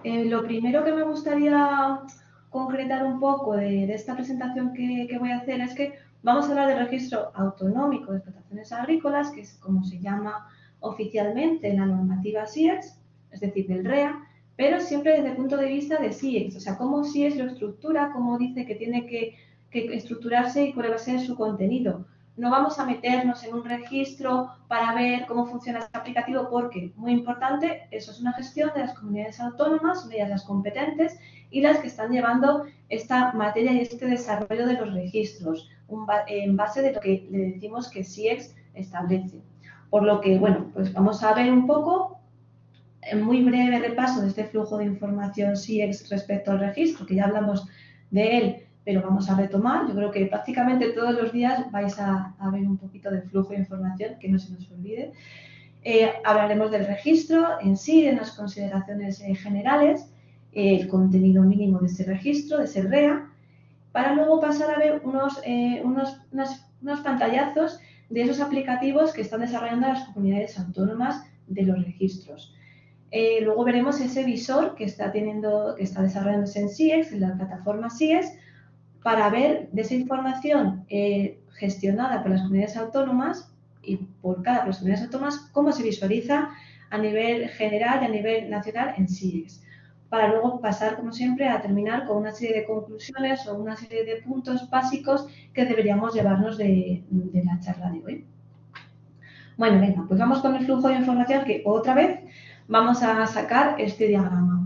Lo primero que me gustaría concretar un poco de esta presentación que voy a hacer es que vamos a hablar del registro autonómico de explotaciones agrícolas, que es como se llama oficialmente en la normativa SIEX, es decir, del REA, pero siempre desde el punto de vista de SIEX, o sea, cómo SIEX lo estructura, cómo dice que tiene que estructurarse y cuál va a ser su contenido. No vamos a meternos en un registro para ver cómo funciona este aplicativo porque, muy importante, eso es una gestión de las comunidades autónomas, son ellas las competentes y las que están llevando esta materia y este desarrollo de los registros en base de lo que le decimos que SIEX establece. Por lo que, bueno, pues vamos a ver un poco en muy breve repaso de este flujo de información SIEX respecto al registro, que ya hablamos de él, pero vamos a retomar. Yo creo que prácticamente todos los días vais a ver un poquito del flujo de información, que no se nos olvide. Hablaremos del registro en sí, de unas consideraciones generales, el contenido mínimo de ese registro, de ese REA, para luego pasar a ver unos pantallazos de esos aplicativos que están desarrollando las comunidades autónomas de los registros. Luego veremos ese visor que está desarrollándose en SIEX, en la plataforma SIEX, para ver de esa información gestionada por las comunidades autónomas y por cada las comunidades autónomas, cómo se visualiza a nivel general y a nivel nacional en SIEX. Para luego pasar, como siempre, a terminar con una serie de conclusiones o una serie de puntos básicos que deberíamos llevarnos de la charla de hoy. Bueno, venga, pues vamos con el flujo de información que otra vez vamos a sacar este diagrama.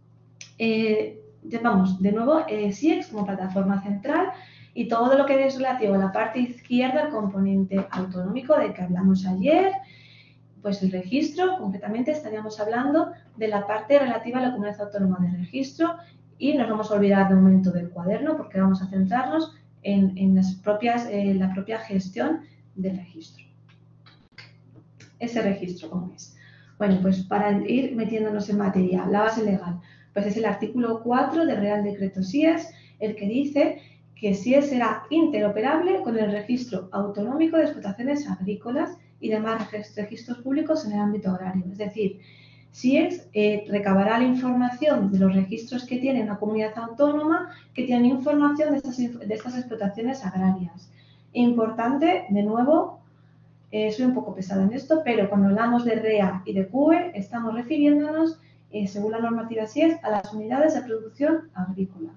Vamos, de nuevo, SIEX como plataforma central y todo lo que es relativo a la parte izquierda, el componente autonómico del que hablamos ayer, pues el registro, concretamente estaríamos hablando de la parte relativa a la comunidad autónoma de registro y nos vamos a olvidar de momento del cuaderno porque vamos a centrarnos en la propia gestión del registro. Ese registro, ¿cómo es? Bueno, pues para ir metiéndonos en materia, la base legal, pues es el artículo 4 del Real Decreto SIES, el que dice que SIES será interoperable con el registro autonómico de explotaciones agrícolas y demás registros públicos en el ámbito agrario. Es decir, SIES recabará la información de los registros que tiene una comunidad autónoma que tienen información de estas explotaciones agrarias. Importante, de nuevo, soy un poco pesada en esto, pero cuando hablamos de REA y de CUE, estamos refiriéndonos, según la normativa SIES, a las unidades de producción agrícola.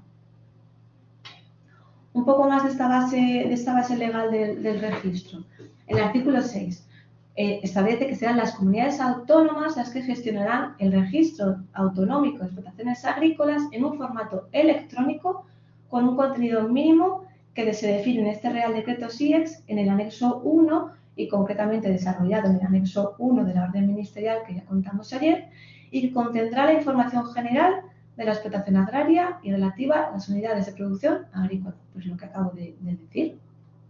Un poco más de esta base legal del registro. El artículo 6 establece que serán las comunidades autónomas las que gestionarán el registro autonómico de explotaciones agrícolas en un formato electrónico con un contenido mínimo que se define en este Real Decreto SIEX en el anexo 1 y concretamente desarrollado en el anexo 1 de la orden ministerial que ya contamos ayer y que contendrá la información general de la explotación agraria y relativa a las unidades de producción agrícola, pues lo que acabo de decir.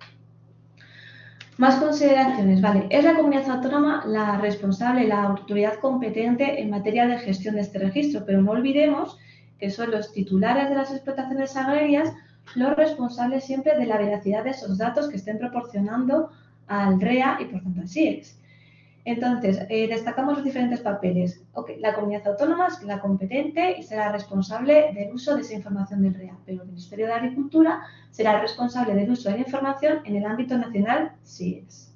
Más consideraciones, vale. Es la comunidad autónoma la responsable, la autoridad competente en materia de gestión de este registro, pero no olvidemos que son los titulares de las explotaciones agrarias los responsables siempre de la veracidad de esos datos que estén proporcionando al REA y por tanto al SIEX. Entonces, destacamos los diferentes papeles. Okay, la comunidad autónoma es la competente y será responsable del uso de esa información del REA, pero el Ministerio de Agricultura será el responsable del uso de la información en el ámbito nacional SIEX.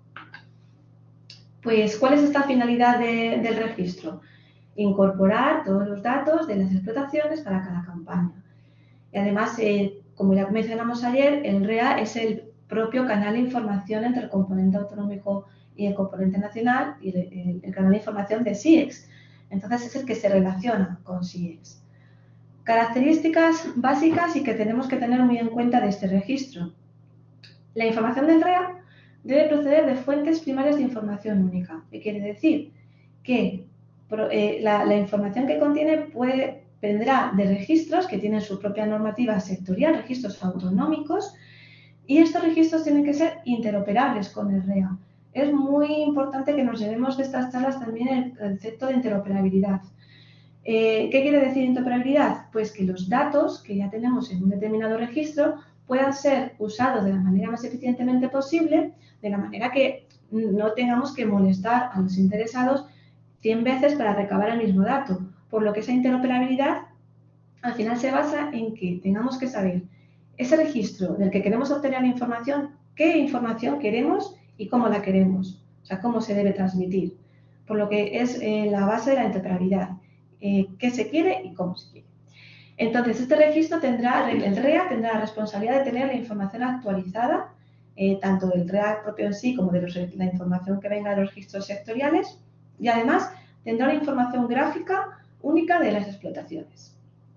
Pues, ¿cuál es esta finalidad del registro? Incorporar todos los datos de las explotaciones para cada campaña. Y además, como ya mencionamos ayer, el REA es el propio canal de información entre el componente autonómico y el componente nacional y el canal de información de SIEX. Entonces es el que se relaciona con SIEX. Características básicas y que tenemos que tener muy en cuenta de este registro. La información del REA debe proceder de fuentes primarias de información única. ¿Qué quiere decir? Que la información que contiene vendrá de registros que tienen su propia normativa sectorial, registros autonómicos, y estos registros tienen que ser interoperables con el REA. Es muy importante que nos llevemos de estas charlas también el concepto de interoperabilidad. ¿Qué quiere decir interoperabilidad? Pues que los datos que ya tenemos en un determinado registro puedan ser usados de la manera más eficientemente posible, de la manera que no tengamos que molestar a los interesados 100 veces para recabar el mismo dato. por lo que esa interoperabilidad al final se basa en que tengamos que saber ese registro del que queremos obtener la información, qué información queremos y cómo la queremos, o sea, cómo se debe transmitir, por lo que es la base de la interoperabilidad, qué se quiere y cómo se quiere. Entonces, este registro tendrá, el REA tendrá la responsabilidad de tener la información actualizada, tanto del REA propio en sí como de la información que venga de los registros sectoriales, y además tendrá una información gráfica única de las explotaciones.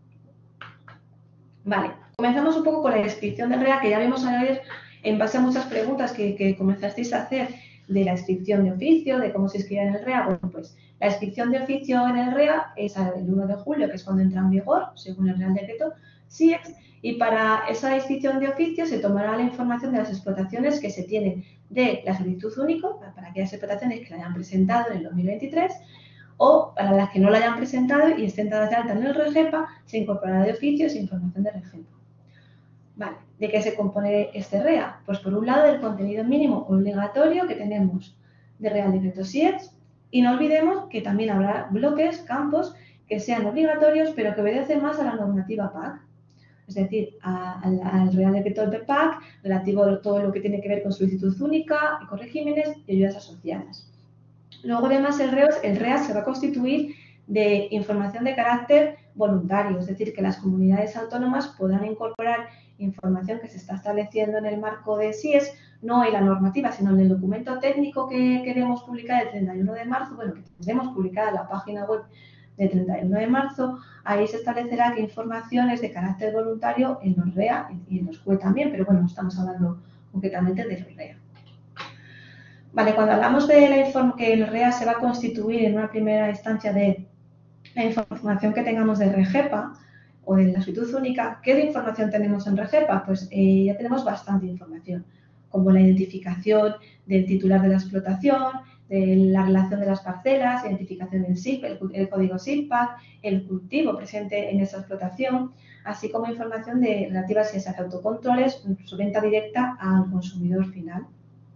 Vale, comenzamos un poco con la descripción del REA, que ya vimos ayer en base a muchas preguntas que comenzasteis a hacer de la inscripción de oficio, de cómo se inscribe en el REA. Bueno, pues la inscripción de oficio en el REA es el 1 de julio, que es cuando entra en vigor, según el Real Decreto SIEX, y para esa inscripción de oficio se tomará la información de las explotaciones que se tienen de la solicitud único, para aquellas explotaciones que la hayan presentado en el 2023, o para las que no la hayan presentado y estén dadas de alta en el REGEPA, se incorporará de oficio esa información de REGEPA. Vale, ¿de qué se compone este REA? Pues por un lado del contenido mínimo obligatorio que tenemos de Real Decreto SIEX, y no olvidemos que también habrá bloques, campos que sean obligatorios pero que obedecen más a la normativa PAC, es decir, al Real Decreto del PAC relativo a todo lo que tiene que ver con solicitud única, ecoregímenes y ayudas asociadas. Luego, además, el REA se va a constituir de información de carácter voluntario, es decir, que las comunidades autónomas podrán incorporar información que se está estableciendo en el marco de SIES, no en la normativa, sino en el documento técnico que queremos publicar el 31 de marzo, bueno, que tendremos publicada en la página web del 31 de marzo, ahí se establecerá qué información es de carácter voluntario en los REA y en los CUE también, pero bueno, estamos hablando concretamente de los REA. Vale, cuando hablamos de que el REA se va a constituir en una primera instancia de la información que tengamos de REGEPA o de la solicitud única, ¿qué de información tenemos en REGEPA? Pues ya tenemos bastante información, como la identificación del titular de la explotación, de la relación de las parcelas, identificación del SIP, el código SIPAC, el cultivo presente en esa explotación, así como información relativa a si se hace autocontroles, su venta directa al consumidor final.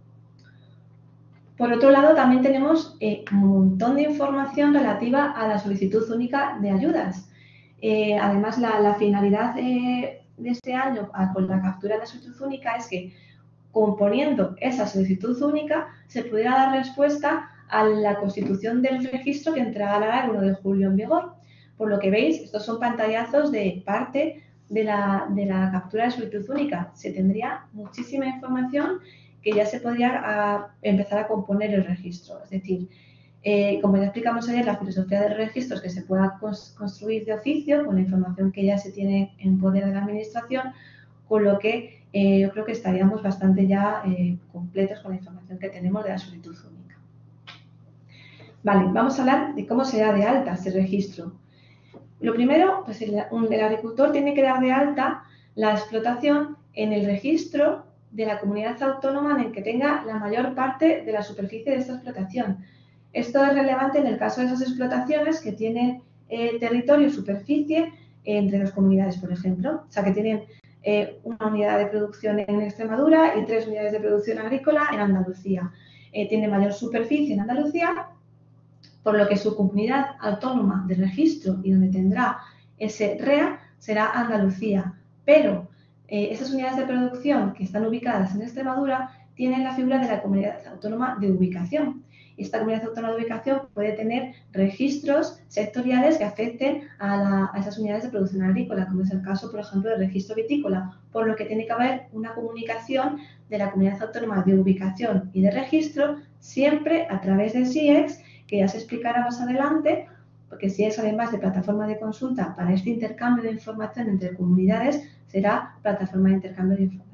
Por otro lado, también tenemos un montón de información relativa a la solicitud única de ayudas. Además, la finalidad de este año con la captura de la solicitud única es que, componiendo esa solicitud única, se pudiera dar respuesta a la constitución del registro que entrará el 1 de julio en vigor. Por lo que veis, estos son pantallazos de parte de la captura de solicitud única. Se tendría muchísima información que ya se podría empezar a componer el registro. Es decir, como ya explicamos ayer, la filosofía del registro es que se pueda construir de oficio con la información que ya se tiene en poder de la Administración, con lo que yo creo que estaríamos bastante ya completos con la información que tenemos de la solicitud única. Vale, vamos a hablar de cómo se da de alta ese registro. Lo primero, pues el agricultor tiene que dar de alta la explotación en el registro de la comunidad autónoma en el que tenga la mayor parte de la superficie de esta explotación. Esto es relevante en el caso de esas explotaciones que tienen territorio y superficie entre dos comunidades, por ejemplo. O sea, que tienen una unidad de producción en Extremadura y 3 unidades de producción agrícola en Andalucía. Tiene mayor superficie en Andalucía, por lo que su comunidad autónoma de registro y donde tendrá ese REA será Andalucía. Pero esas unidades de producción que están ubicadas en Extremadura tienen la figura de la comunidad autónoma de ubicación. Esta comunidad autónoma de ubicación puede tener registros sectoriales que afecten a esas unidades de producción agrícola, como es el caso, por ejemplo, del registro vitícola, por lo que tiene que haber una comunicación de la comunidad autónoma de ubicación y de registro siempre a través de SIEX, que ya se explicará más adelante, porque SIEX, además de plataforma de consulta para este intercambio de información entre comunidades, será plataforma de intercambio de información.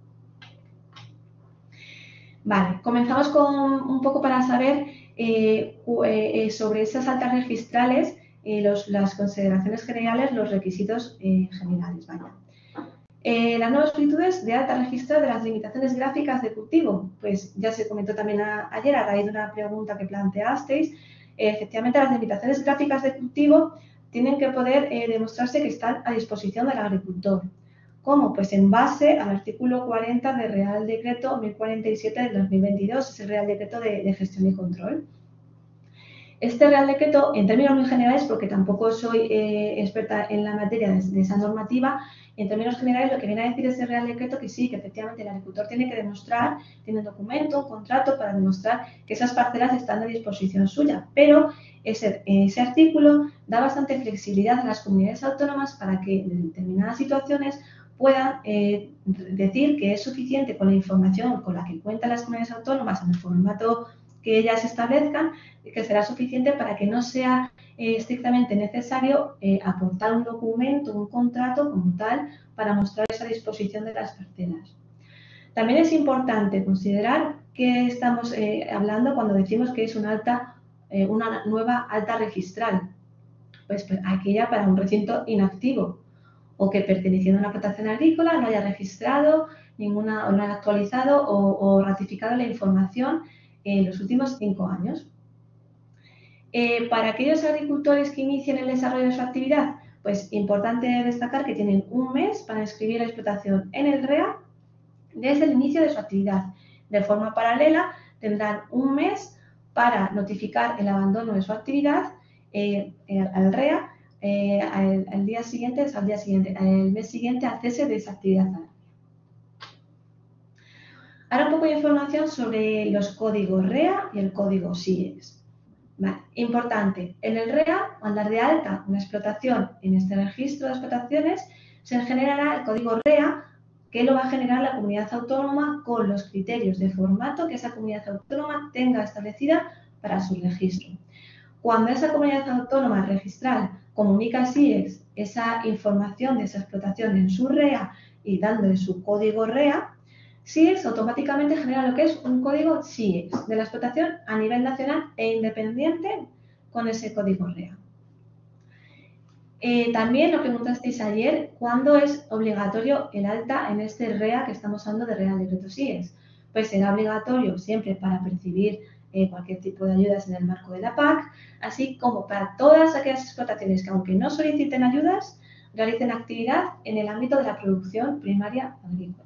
Vale, comenzamos con un poco para saber sobre esas altas registrales, las consideraciones generales, los requisitos generales. Vaya. Las nuevas solicitudes de alta registral de las limitaciones gráficas de cultivo. Pues ya se comentó también ayer a raíz de una pregunta que planteasteis. Efectivamente, las limitaciones gráficas de cultivo tienen que poder demostrarse que están a disposición del agricultor. ¿Cómo? Pues en base al artículo 40 del Real Decreto 1047 del 2022, es el Real Decreto de Gestión y Control. Este Real Decreto, en términos muy generales, porque tampoco soy experta en la materia de esa normativa, en términos generales lo que viene a decir ese Real Decreto que sí, que efectivamente el agricultor tiene que demostrar, tiene un documento, un contrato para demostrar que esas parcelas están a disposición suya, pero ese artículo da bastante flexibilidad a las comunidades autónomas para que en determinadas situaciones puedan decir que es suficiente con la información con la que cuentan las comunidades autónomas en el formato que ellas establezcan, que será suficiente para que no sea estrictamente necesario aportar un documento, un contrato como tal, para mostrar esa disposición de las parcelas. También es importante considerar que estamos hablando cuando decimos que es una nueva alta registral, pues aquella para un recinto inactivo o que perteneciendo a una explotación agrícola no haya registrado ninguna, o no haya actualizado o ratificado la información en los últimos 5 años. Para aquellos agricultores que inicien el desarrollo de su actividad, pues importante destacar que tienen un mes para inscribir la explotación en el REA desde el inicio de su actividad. De forma paralela, tendrán un mes para notificar el abandono de su actividad al REA al mes siguiente al cese de esa actividad. Ahora un poco de información sobre los códigos REA y el código SIEX. Vale, importante, en el REA, al dar de alta una explotación en este registro de explotaciones, se generará el código REA que lo va a generar la comunidad autónoma con los criterios de formato que esa comunidad autónoma tenga establecida para su registro. Cuando esa comunidad autónoma registral comunica a SIEX esa información de esa explotación en su REA y dándole su código REA, SIEX automáticamente genera lo que es un código SIEX de la explotación a nivel nacional e independiente con ese código REA. También lo preguntasteis ayer, ¿cuándo es obligatorio el alta en este REA que estamos hablando de Real Decreto SIEX? Pues será obligatorio siempre para percibir cualquier tipo de ayudas en el marco de la PAC, así como para todas aquellas explotaciones que, aunque no soliciten ayudas, realicen actividad en el ámbito de la producción primaria agrícola.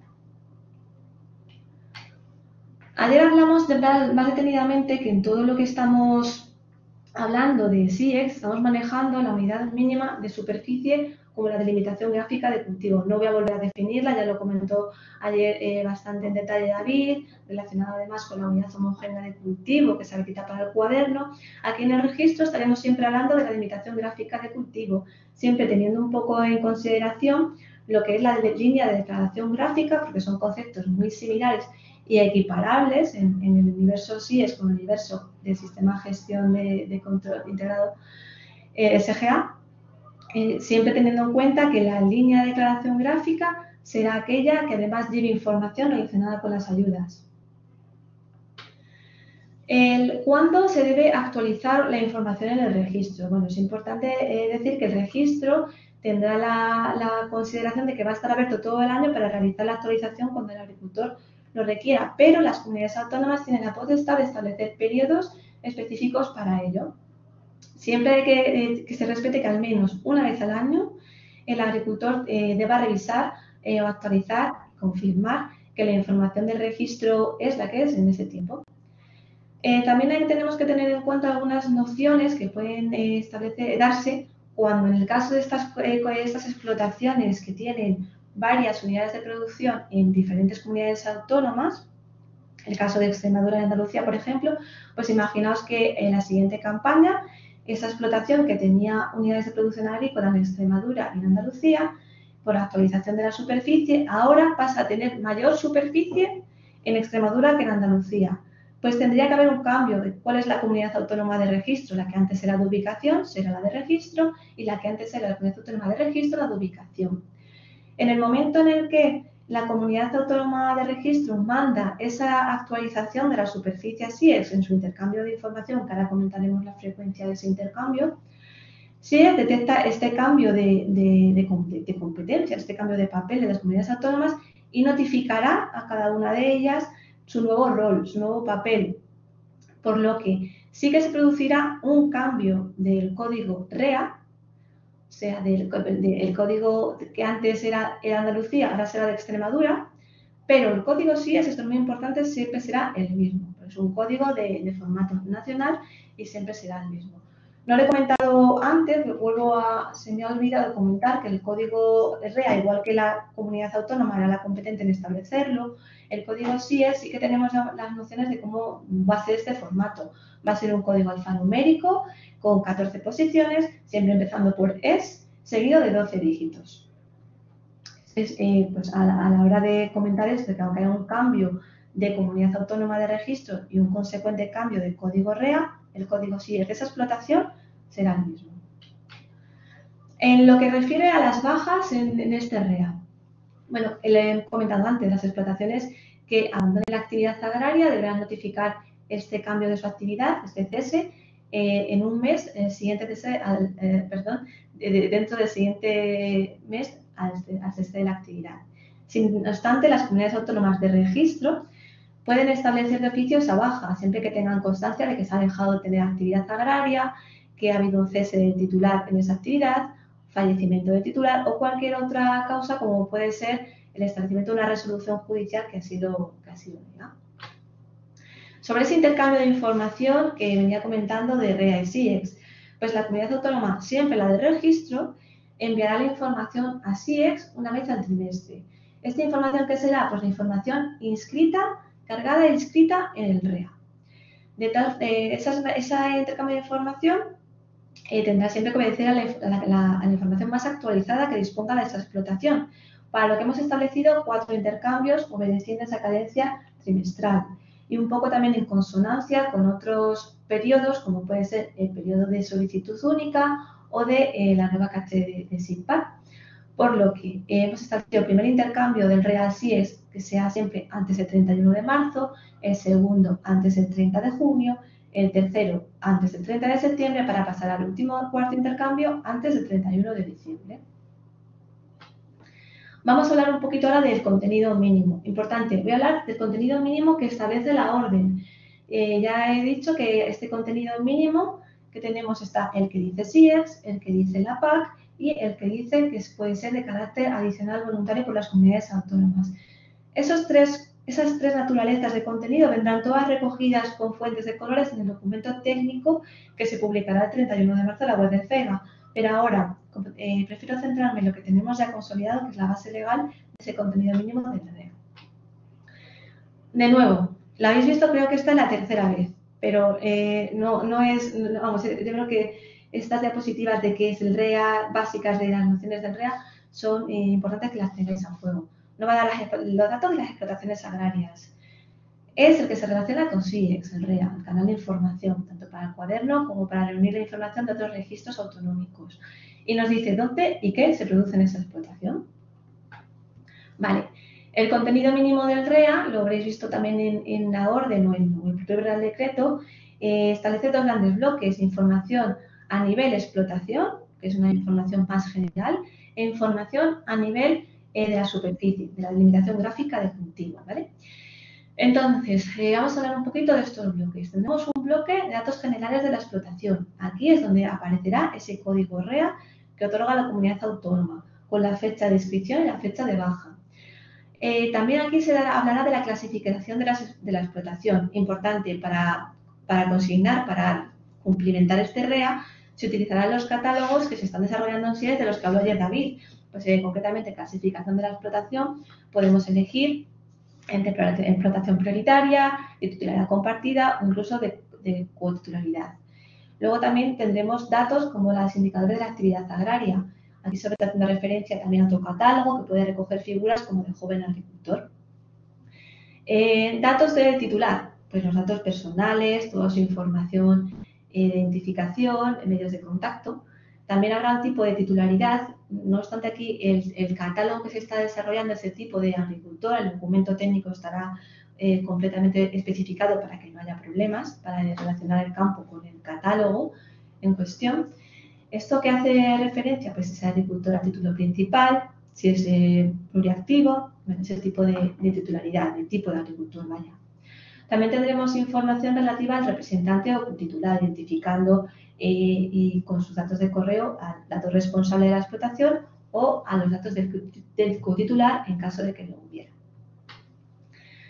Ayer hablamos más detenidamente que en todo lo que estamos hablando de SIEX, estamos manejando la unidad mínima de superficie como la delimitación gráfica de cultivo. No voy a volver a definirla, ya lo comentó ayer bastante en detalle David, relacionado además con la unidad homogénea de cultivo que se habilita para el cuaderno. Aquí en el registro estaremos siempre hablando de la delimitación gráfica de cultivo, siempre teniendo un poco en consideración lo que es la línea de declaración gráfica, porque son conceptos muy similares y equiparables en el universo SIEX con el universo del sistema de gestión de control integrado SGA, siempre teniendo en cuenta que la línea de declaración gráfica será aquella que además lleve información relacionada con las ayudas. ¿Cuándo se debe actualizar la información en el registro? Bueno, es importante decir que el registro tendrá la consideración de que va a estar abierto todo el año para realizar la actualización cuando el agricultor lo requiera, pero las comunidades autónomas tienen la potestad de establecer periodos específicos para ello. Siempre hay que se respete que al menos una vez al año el agricultor deba revisar o actualizar, confirmar que la información del registro es la que es en ese tiempo. También tenemos que tener en cuenta algunas nociones que pueden darse cuando en el caso de estas explotaciones que tienen varias unidades de producción en diferentes comunidades autónomas, el caso de Extremadura y Andalucía, por ejemplo, pues imaginaos que en la siguiente campaña, esa explotación que tenía unidades de producción agrícola en Extremadura y en Andalucía, por la actualización de la superficie, ahora pasa a tener mayor superficie en Extremadura que en Andalucía. Pues tendría que haber un cambio de cuál es la comunidad autónoma de registro. La que antes era de ubicación será la de registro y la que antes era la comunidad autónoma de registro, la de ubicación. En el momento en el que la comunidad autónoma de registro manda esa actualización de la superficie SIEX en su intercambio de información, que ahora comentaremos la frecuencia de ese intercambio, SIEX detecta este cambio de competencia, este cambio de papel de las comunidades autónomas y notificará a cada una de ellas su nuevo rol, su nuevo papel, por lo que sí que se producirá un cambio del código REA, o sea, el código que antes era Andalucía, ahora será de Extremadura, pero el código SIEX, esto es muy importante, siempre será el mismo. Es un código de formato nacional y siempre será el mismo. No lo he comentado antes, se me ha olvidado comentar que el código REA, igual que la comunidad autónoma era la competente en establecerlo, el código SIES sí que tenemos las nociones de cómo va a ser este formato. Va a ser un código alfanumérico con 14 posiciones, siempre empezando por ES, seguido de 12 dígitos. Pues a la hora de comentar esto, que aunque haya un cambio de comunidad autónoma de registro y un consecuente cambio de código REA, el código SIES de esa explotación será el mismo. En lo que refiere a las bajas en este REA, bueno, le he comentado antes, las explotaciones que abandonen la actividad agraria deberán notificar este cambio de su actividad, este cese, en un mes siguiente dentro del siguiente mes al cese de la actividad. Sin obstante, las comunidades autónomas de registro pueden establecer de oficio esa baja, siempre que tengan constancia de que se ha dejado de tener actividad agraria, que ha habido un cese del titular en esa actividad, fallecimiento del titular o cualquier otra causa, como puede ser el establecimiento de una resolución judicial que ha sido negada. Sobre ese intercambio de información que venía comentando de REA y SIEX, pues la comunidad autónoma, siempre la de registro, enviará la información a SIEX una vez al trimestre. ¿Esta información qué será? Pues la información cargada e inscrita en el REA. Ese intercambio de información tendrá siempre que obedecer a la información más actualizada que disponga de esta explotación, para lo que hemos establecido 4 intercambios obedeciendo esa cadencia trimestral y un poco también en consonancia con otros periodos, como puede ser el periodo de solicitud única o de la nueva caché de SIGPAR. Por lo que hemos establecido el primer intercambio del REA SIES que sea siempre antes del 31 de marzo, el segundo antes del 30 de junio, el tercero antes del 30 de septiembre para pasar al último cuarto intercambio antes del 31 de diciembre. Vamos a hablar un poquito ahora del contenido mínimo. Importante, voy a hablar del contenido mínimo que establece la orden. Ya he dicho que este contenido mínimo que tenemos está el que dice SIEX, el que dice la PAC y el que dice que puede ser de carácter adicional voluntario por las comunidades autónomas. Esas tres naturalezas de contenido vendrán todas recogidas con fuentes de colores en el documento técnico que se publicará el 31 de marzo en la web de FEGA. Pero ahora prefiero centrarme en lo que tenemos ya consolidado, que es la base legal de ese contenido mínimo del REA. De nuevo, la habéis visto, creo que esta es la tercera vez, pero yo creo que estas diapositivas de qué es el REA, básicas de las nociones del REA, son importantes que las tengáis a fuego. No va a dar los datos de las explotaciones agrarias. Es el que se relaciona con SIEX, el REA, el canal de información, tanto para el cuaderno como para reunir la información de otros registros autonómicos. Y nos dice dónde y qué se produce en esa explotación. Vale, el contenido mínimo del REA, lo habréis visto también en la orden o en el propio Real Decreto, establece 2 grandes bloques: información a nivel explotación, que es una información más general, e información a nivel de la superficie, de la delimitación gráfica de cultivo, ¿vale? Entonces, vamos a hablar un poquito de estos bloques. Tenemos un bloque de datos generales de la explotación. Aquí es donde aparecerá ese código REA que otorga la comunidad autónoma, con la fecha de inscripción y la fecha de baja. También aquí se hablará de la clasificación de la explotación. Importante para consignar, para cumplimentar este REA, se utilizarán los catálogos que se están desarrollando en SIEX, de los que habló ayer David. Pues concretamente, clasificación de la explotación, podemos elegir entre explotación prioritaria, de titularidad compartida o incluso de cotitularidad. Luego también tendremos datos como los indicadores de la actividad agraria. Aquí sobre todo haciendo referencia también a otro catálogo que puede recoger figuras como de joven agricultor. Datos del titular, pues los datos personales, toda su información de identificación, medios de contacto. También habrá un tipo de titularidad. No obstante, aquí el catálogo que se está desarrollando es el tipo de agricultor. El documento técnico estará completamente especificado para que no haya problemas para relacionar el campo con el catálogo en cuestión. ¿Esto que hace referencia? Pues es agricultor a título principal, si es pluriactivo, bueno, ese tipo de titularidad, el tipo de agricultor, vaya. También tendremos información relativa al representante o titular, identificando y con sus datos de correo al dato responsable de la explotación o a los datos del cotitular en caso de que lo hubiera.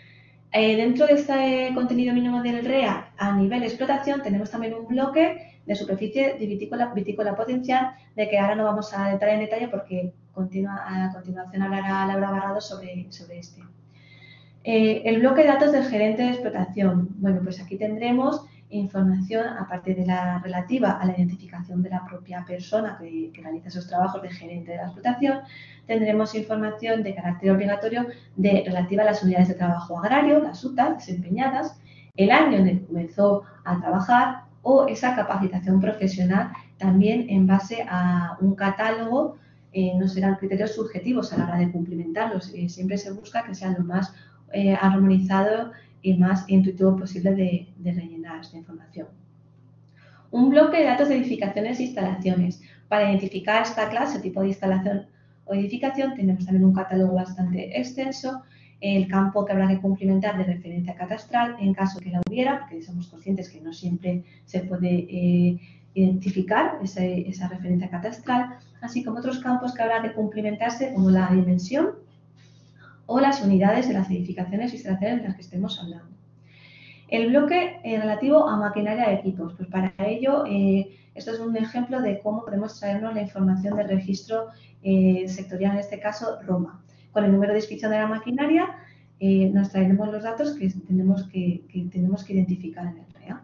Dentro de este contenido mínimo del REA a nivel de explotación tenemos también un bloque de superficie de vitícola potencial, de que ahora no vamos a entrar en detalle porque a continuación hablará Laura Barrado sobre este. El bloque de datos del gerente de explotación. Bueno, pues aquí tendremos información, aparte de la relativa a la identificación de la propia persona que realiza esos trabajos de gerente de la explotación, tendremos información de carácter obligatorio relativa a las unidades de trabajo agrario, las UTAs desempeñadas, el año en el que comenzó a trabajar o esa capacitación profesional también en base a un catálogo. No serán criterios subjetivos a la hora de cumplimentarlos, siempre se busca que sean lo más armonizado y más intuitivo posible de rellenar esta información. Un bloque de datos de edificaciones e instalaciones. Para identificar esta clase o tipo de instalación o edificación tenemos también un catálogo bastante extenso, el campo que habrá que cumplimentar de referencia catastral en caso que la hubiera, porque somos conscientes que no siempre se puede identificar esa referencia catastral, así como otros campos que habrá que cumplimentarse como la dimensión o las unidades de las edificaciones e instalaciones de las que estemos hablando. El bloque relativo a maquinaria de equipos. Pues para ello, esto es un ejemplo de cómo podemos traernos la información del registro sectorial, en este caso Roma. Con el número de inscripción de la maquinaria nos traeremos los datos que tenemos que identificar en el REA.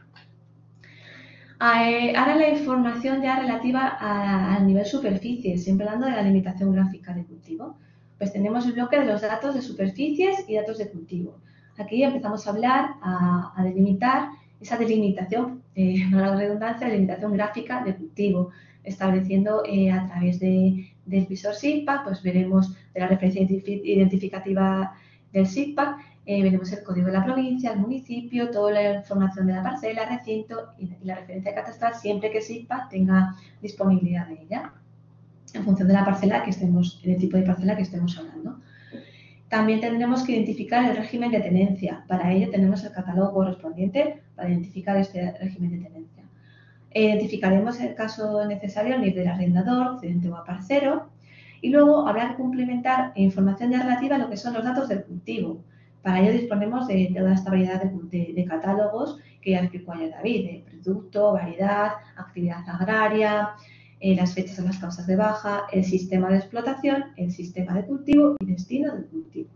Ahora la información ya relativa al nivel superficie, siempre hablando de la limitación gráfica de cultivo. Pues tenemos el bloque de los datos de superficies y datos de cultivo. Aquí empezamos a hablar, a delimitar esa delimitación, no la redundancia, delimitación gráfica de cultivo, estableciendo a través del visor SIGPAC, pues veremos de la referencia identificativa del SIGPAC, veremos el código de la provincia, el municipio, toda la información de la parcela, recinto y la referencia catastral, siempre que SIGPAC tenga disponibilidad de ella, en función de la parcela del tipo de parcela que estemos hablando. También tendremos que identificar el régimen de tenencia. Para ello tenemos el catálogo correspondiente para identificar este régimen de tenencia. Identificaremos, en el caso necesario, el nivel del arrendador, cedente o aparcero. Y luego habrá que complementar información ya relativa a lo que son los datos del cultivo. Para ello disponemos de toda esta variedad de catálogos que ya explicó ayer David, de producto, variedad, actividad agraria, las fechas o las causas de baja, el sistema de explotación, el sistema de cultivo y destino del cultivo.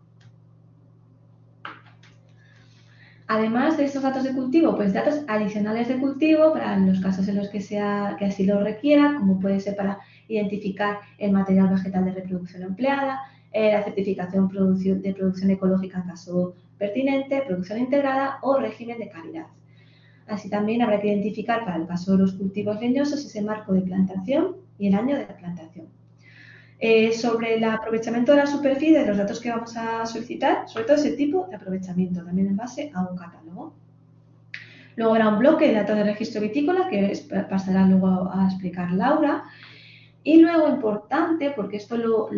Además de estos datos de cultivo, pues datos adicionales de cultivo para los casos en los que así lo requiera, como puede ser para identificar el material vegetal de reproducción empleada, la certificación de producción ecológica en caso pertinente, producción integrada o régimen de calidad. Así también habrá que identificar para el caso de los cultivos leñosos ese marco de plantación y el año de la plantación. Sobre el aprovechamiento de la superficie, de los datos que vamos a solicitar, sobre todo ese tipo de aprovechamiento, también en base a un catálogo. Luego habrá un bloque de datos de registro vitícola que pasará luego a explicar Laura. Y luego, importante, porque esto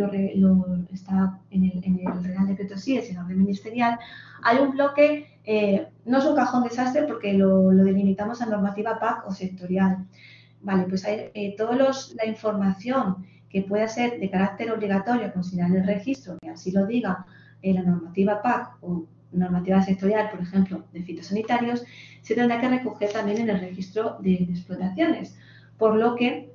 está en el Real Decreto SIES, en el orden ministerial, hay un bloque, no es un cajón desastre porque lo delimitamos a normativa PAC o sectorial. Vale, pues hay toda la información que pueda ser de carácter obligatorio considerar el registro, que así lo diga la normativa PAC o normativa sectorial, por ejemplo, de fitosanitarios, se tendrá que recoger también en el registro de explotaciones, por lo que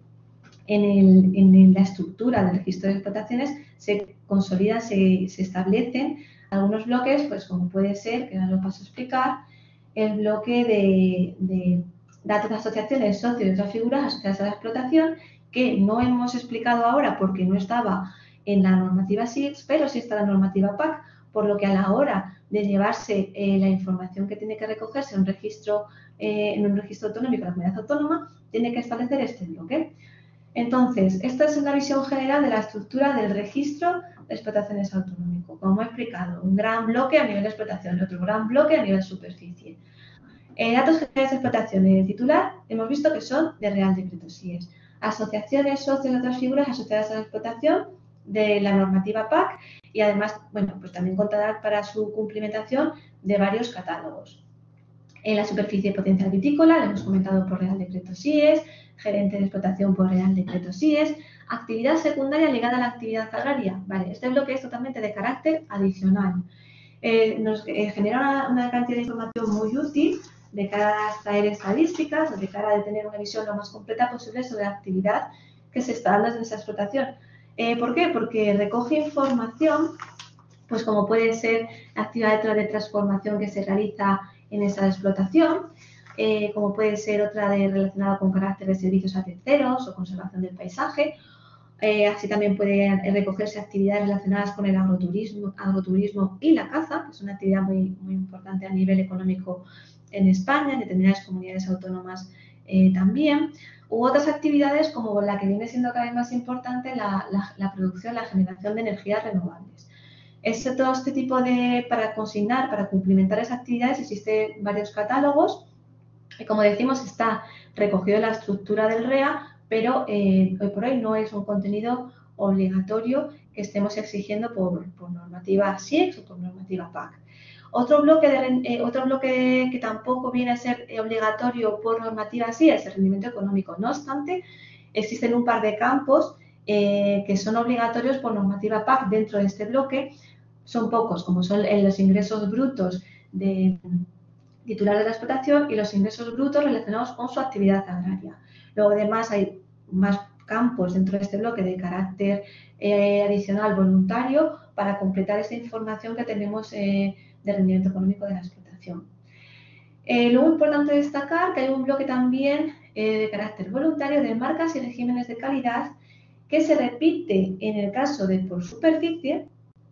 en la estructura del registro de explotaciones se consolidan, se establecen algunos bloques, pues como puede ser, que ahora lo paso a explicar, el bloque de datos de asociaciones, socios y otras figuras asociadas a la explotación, que no hemos explicado ahora porque no estaba en la normativa SIGS, pero sí está en la normativa PAC, por lo que a la hora de llevarse la información que tiene que recogerse en un registro autonómico de la comunidad autónoma, tiene que establecer este bloque. Entonces, esta es una visión general de la estructura del registro de explotaciones autonómico. Como he explicado, un gran bloque a nivel de explotación y otro gran bloque a nivel de superficie. Datos generales de explotación y de titular hemos visto que son de Real Decreto SIES. Asociaciones, socios y otras figuras asociadas a la explotación de la normativa PAC y además, bueno, pues también contará para su cumplimentación de varios catálogos. En la superficie potencial vitícola, lo hemos comentado por Real Decreto SIES, gerente de explotación por Real Decreto SIES, actividad secundaria ligada a la actividad agraria. Vale, este bloque es totalmente de carácter adicional. nos genera una cantidad de información muy útil de cara a extraer estadísticas, de cara a tener una visión lo más completa posible sobre la actividad que se está dando en esa explotación. ¿Por qué? Porque recoge información, pues como puede ser la actividad de transformación que se realiza en esa explotación, como puede ser otra relacionada con carácter de servicios a terceros o conservación del paisaje. Así también pueden recogerse actividades relacionadas con el agroturismo y la caza, que es una actividad muy, muy importante a nivel económico en España, en determinadas comunidades autónomas también, u otras actividades como la que viene siendo cada vez más importante, la producción, la generación de energías renovables. Todo este tipo para consignar, para cumplimentar esas actividades, existen varios catálogos, y como decimos, está recogido en la estructura del REA, pero hoy por hoy no es un contenido obligatorio que estemos exigiendo por normativa SIEX o por normativa PAC. Otro bloque que tampoco viene a ser obligatorio por normativa SIEX es el rendimiento económico. No obstante, existen un par de campos que son obligatorios por normativa PAC dentro de este bloque. Son pocos, como son los ingresos brutos de titular de la explotación y los ingresos brutos relacionados con su actividad agraria. Luego, además, hay más campos dentro de este bloque de carácter adicional voluntario para completar esta información que tenemos de rendimiento económico de la explotación. Luego, importante destacar que hay un bloque también de carácter voluntario de marcas y regímenes de calidad que se repite en el caso de por superficie.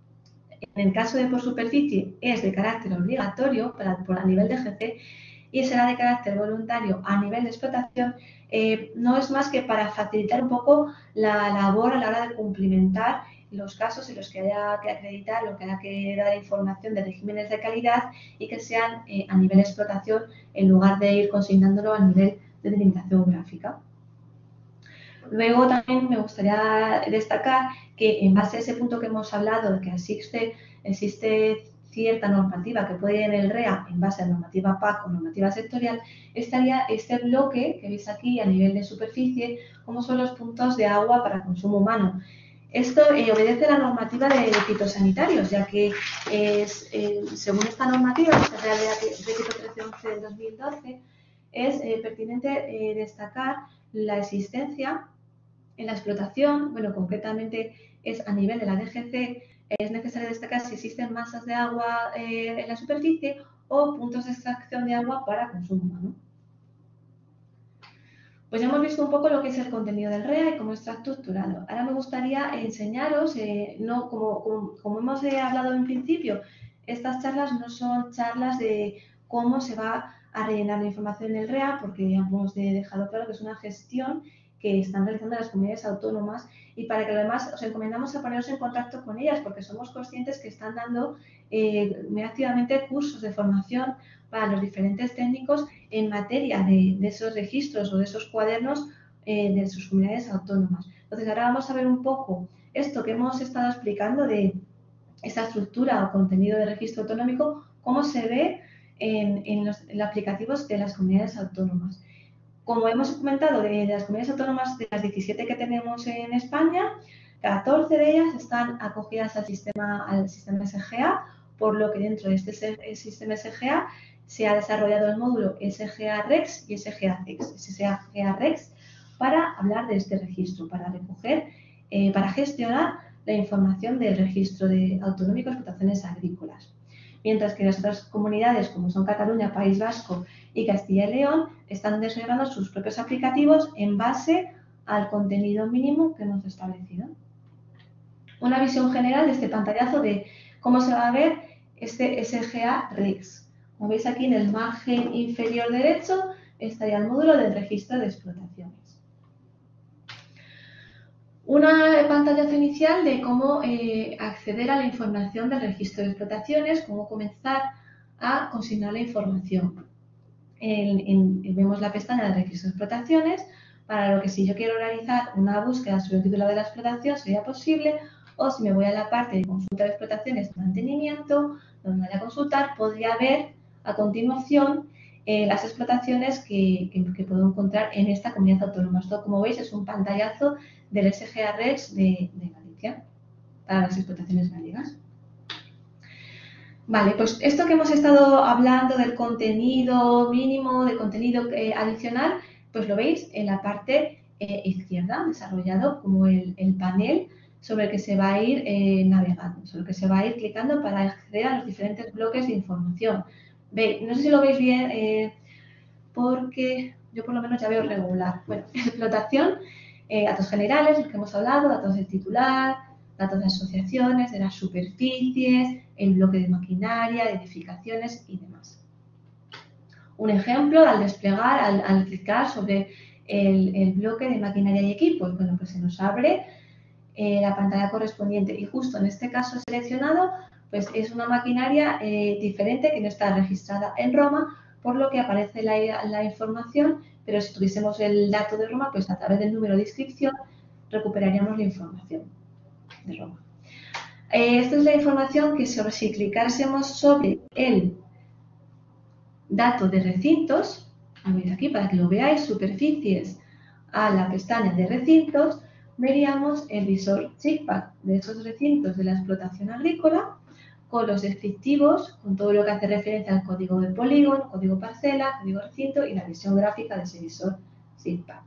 En el caso de por superficie es de carácter obligatorio a nivel de GC y será de carácter voluntario a nivel de explotación. No es más que para facilitar un poco la labor a la hora de cumplimentar los casos en los que haya que acreditar, lo que haya que dar información de regímenes de calidad y que sean a nivel de explotación en lugar de ir consignándolo a nivel de delimitación gráfica. Luego también me gustaría destacar que en base a ese punto que hemos hablado de que existe cierta normativa que puede ir en el REA en base a normativa PAC o normativa sectorial, estaría este bloque que veis aquí a nivel de superficie, como son los puntos de agua para consumo humano. Esto obedece a la normativa de fitosanitarios, ya que según esta normativa, esta Real Decreto 1311 del 2012, es pertinente destacar la existencia en la explotación, bueno, concretamente es a nivel de la DGC, es necesario destacar si existen masas de agua en la superficie o puntos de extracción de agua para consumo humano. Pues ya hemos visto un poco lo que es el contenido del REA y cómo está estructurado. Ahora me gustaría enseñaros, como hemos hablado en principio, estas charlas no son charlas de cómo se va a rellenar la información en el REA, porque ya hemos dejado claro que es una gestión que están realizando las comunidades autónomas y para que además os encomendamos a poneros en contacto con ellas porque somos conscientes que están dando muy activamente cursos de formación para los diferentes técnicos en materia de esos registros o de esos cuadernos de sus comunidades autónomas. Entonces, ahora vamos a ver un poco esto que hemos estado explicando de esta estructura o contenido de registro autonómico, cómo se ve en los aplicativos de las comunidades autónomas. Como hemos comentado, de las comunidades autónomas, de las 17 que tenemos en España, 14 de ellas están acogidas al sistema SGA, por lo que dentro de este sistema SGA se ha desarrollado el módulo SGA-REX y SGA-REX para hablar de este registro, para recoger, para gestionar la información del registro autonómico de explotaciones agrícolas. Mientras que las otras comunidades, como son Cataluña, País Vasco y Castilla y León, están desarrollando sus propios aplicativos en base al contenido mínimo que hemos establecido. Una visión general de este pantallazo de cómo se va a ver este SGA-REX. Como veis aquí en el margen inferior derecho estaría el módulo del registro de explotaciones. Una pantallazo inicial de cómo acceder a la información del registro de explotaciones, cómo comenzar a consignar la información. Vemos la pestaña de registro de explotaciones, para lo que si yo quiero realizar una búsqueda sobre el título de la explotación sería posible, o si me voy a la parte de consulta de explotaciones de mantenimiento, donde voy a consultar, podría ver a continuación las explotaciones que puedo encontrar en esta comunidad autónoma. Esto, como veis, es un pantallazo del SGA-REX de Galicia para las explotaciones gallegas. Vale, pues esto que hemos estado hablando del contenido mínimo, del contenido adicional, pues lo veis en la parte izquierda, desarrollado como el panel sobre el que se va a ir navegando, sobre el que se va a ir clicando para acceder a los diferentes bloques de información. ¿Veis? No sé si lo veis bien porque yo por lo menos ya veo regular. Bueno, explotación, datos generales, los que hemos hablado, datos del titular, datos de asociaciones, de las superficies, el bloque de maquinaria, de edificaciones y demás. Un ejemplo, al desplegar, al clicar sobre el bloque de maquinaria y equipos, bueno, pues se nos abre la pantalla correspondiente y justo en este caso seleccionado, pues es una maquinaria diferente que no está registrada en Roma, por lo que aparece la información, pero si tuviésemos el dato de Roma, pues a través del número de inscripción recuperaríamos la información de Roma. Esta es la información que si clicásemos sobre el dato de recintos, a ver aquí para que lo veáis, superficies a la pestaña de recintos, veríamos el visor SIGPAC de esos recintos de la explotación agrícola con los descriptivos, con todo lo que hace referencia al código del polígono, código parcela, código recinto y la visión gráfica de ese visor SIGPAC.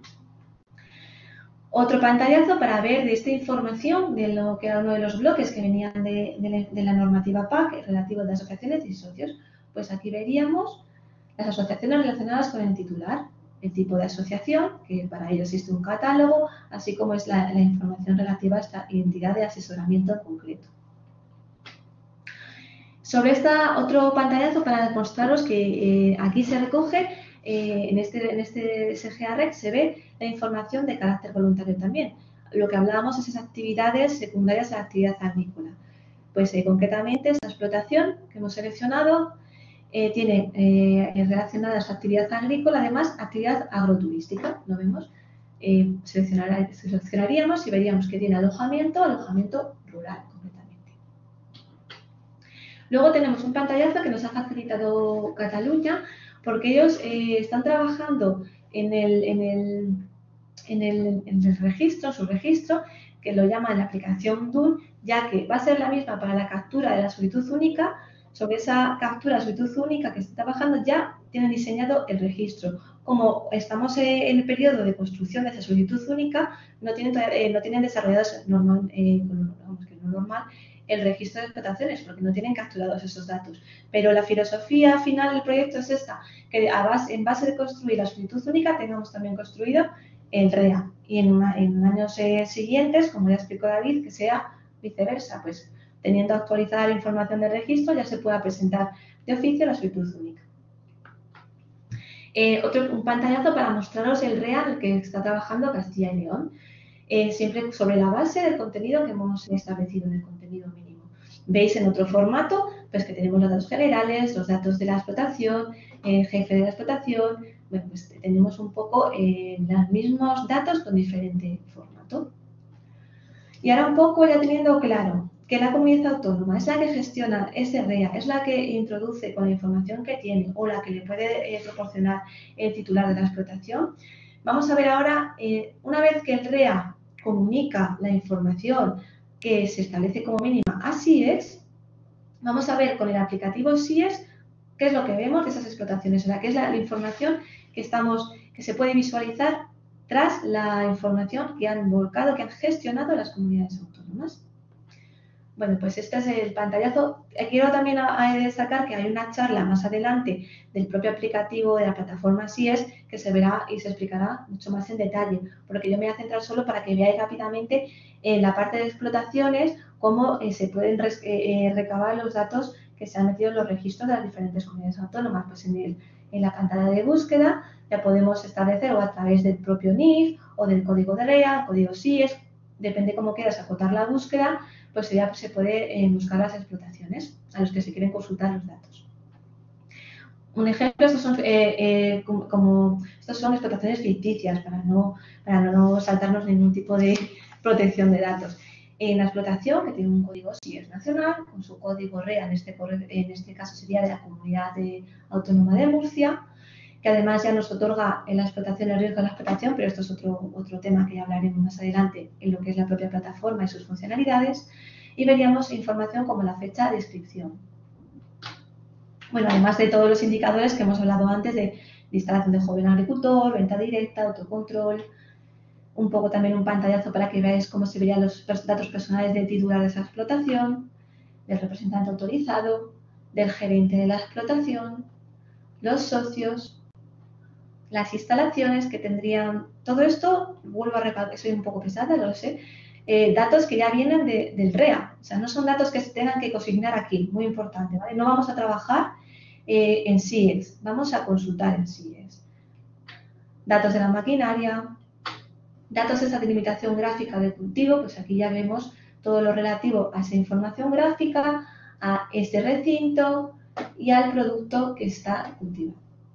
Otro pantallazo para ver de esta información de lo que era uno de los bloques que venían de la normativa PAC relativo a las asociaciones y socios. Pues aquí veríamos las asociaciones relacionadas con el titular, el tipo de asociación, que para ello existe un catálogo, así como es la información relativa a esta entidad de asesoramiento en concreto. Sobre otro pantallazo para demostraros que aquí se recoge, en este SGAREC se ve la información de carácter voluntario también. Lo que hablábamos es esas actividades secundarias a la actividad agrícola. Pues concretamente esta explotación que hemos seleccionado tiene relacionada a su actividad agrícola, además actividad agroturística, lo vemos. Seleccionaríamos y veríamos que tiene alojamiento rural concretamente. Luego tenemos un pantallazo que nos ha facilitado Cataluña porque ellos están trabajando en el registro, su registro, que lo llaman la aplicación DUN, ya que va a ser la misma para la captura de la solicitud única. Sobre esa captura de solicitud única que está trabajando ya tienen diseñado el registro. Como estamos en el periodo de construcción de esa solicitud única, no tienen desarrollados el registro de explotaciones porque no tienen capturados esos datos. Pero la filosofía final del proyecto es esta, que en base de construir la solicitud única tengamos también construido el REA y en años siguientes, como ya explicó David, que sea viceversa, pues teniendo actualizada la información del registro ya se pueda presentar de oficio la solicitud única. Un pantallazo para mostraros el REA en el que está trabajando Castilla y León, siempre sobre la base del contenido que hemos establecido en el contenido mínimo. Veis en otro formato pues que tenemos los datos generales, los datos de la explotación, el jefe de la explotación. Bueno, pues tenemos un poco los mismos datos con diferente formato. Y ahora un poco ya teniendo claro que la comunidad autónoma es la que gestiona ese REA, es la que introduce con la información que tiene o la que le puede proporcionar el titular de la explotación, vamos a ver ahora, una vez que el REA comunica la información que se establece como mínima a SIES, vamos a ver con el aplicativo SIES qué es lo que vemos de esas explotaciones, o sea, qué es la información que se puede visualizar tras la información que han volcado, que han gestionado las comunidades autónomas. Bueno, pues este es el pantallazo. Quiero también destacar que hay una charla más adelante del propio aplicativo de la plataforma SIES que se verá y se explicará mucho más en detalle, porque yo me voy a centrar solo para que veáis rápidamente en la parte de explotaciones cómo se pueden recabar los datos que se han metido en los registros de las diferentes comunidades autónomas. Pues en la pantalla de búsqueda ya podemos establecer o a través del propio NIF o del código de REA, código SIES, depende cómo quieras acotar la búsqueda, pues ya se puede buscar las explotaciones a los que se quieren consultar los datos. Un ejemplo, estos son explotaciones ficticias para no saltarnos ningún tipo de protección de datos. En la explotación, que tiene un código SIES nacional, con su código REA, en este caso sería de la Comunidad Autónoma de Murcia, que además ya nos otorga en la explotación el riesgo de la explotación, pero esto es otro tema que ya hablaremos más adelante en lo que es la propia plataforma y sus funcionalidades, y veríamos información como la fecha de inscripción. Bueno, además de todos los indicadores que hemos hablado antes de instalación de joven agricultor, venta directa, autocontrol, un poco también un pantallazo para que veáis cómo se verían los datos personales del titular de esa explotación, del representante autorizado, del gerente de la explotación, los socios, las instalaciones que tendrían. Todo esto, vuelvo a recalcar, soy un poco pesada, lo sé, datos que ya vienen del REA, o sea, no son datos que se tengan que consignar aquí, muy importante, ¿vale? No vamos a trabajar en SIES, vamos a consultar en SIES. Datos de la maquinaria, datos de esa delimitación gráfica del cultivo, pues aquí ya vemos todo lo relativo a esa información gráfica, a este recinto y al producto que está cultivado.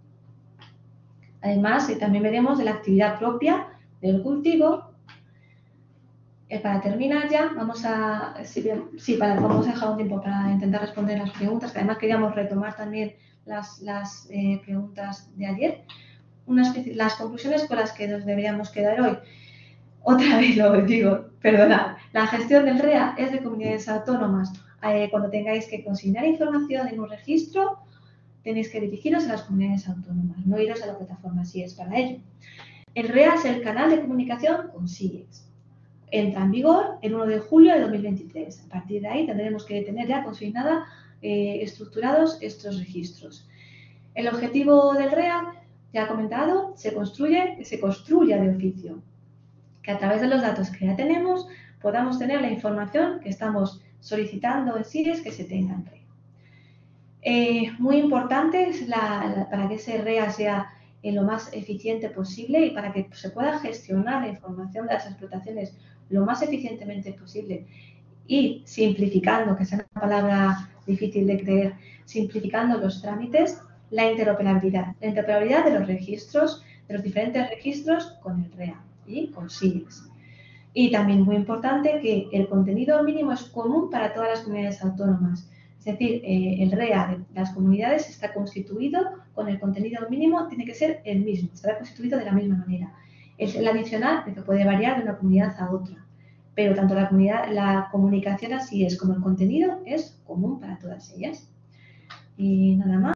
Además, también veremos de la actividad propia del cultivo. Para terminar ya, vamos a dejar un tiempo para intentar responder las preguntas, que además queríamos retomar también las preguntas de ayer. Las conclusiones con las que nos deberíamos quedar hoy. Otra vez lo digo, perdonad. La gestión del REA es de comunidades autónomas. Cuando tengáis que consignar información en un registro, tenéis que dirigiros a las comunidades autónomas, no iros a la plataforma SIES para ello. El REA es el canal de comunicación con SIES. Entra en vigor el 1 de julio de 2023. A partir de ahí tendremos que tener ya consignada, estructurados estos registros. El objetivo del REA, ya he comentado, se construye de oficio. Que a través de los datos que ya tenemos podamos tener la información que estamos solicitando en SIES que se tenga en REA. Muy importante es para que ese REA sea lo más eficiente posible y para que se pueda gestionar la información de las explotaciones lo más eficientemente posible y simplificando, que es una palabra difícil de creer, simplificando los trámites, la interoperabilidad de los registros, de los diferentes registros con el REA y con SIES. Y también muy importante que el contenido mínimo es común para todas las comunidades autónomas. Es decir, el REA de las comunidades está constituido con el contenido mínimo, tiene que ser el mismo, estará constituido de la misma manera. El adicional que puede variar de una comunidad a otra, pero tanto la comunicación así es como el contenido es común para todas ellas. Y nada más.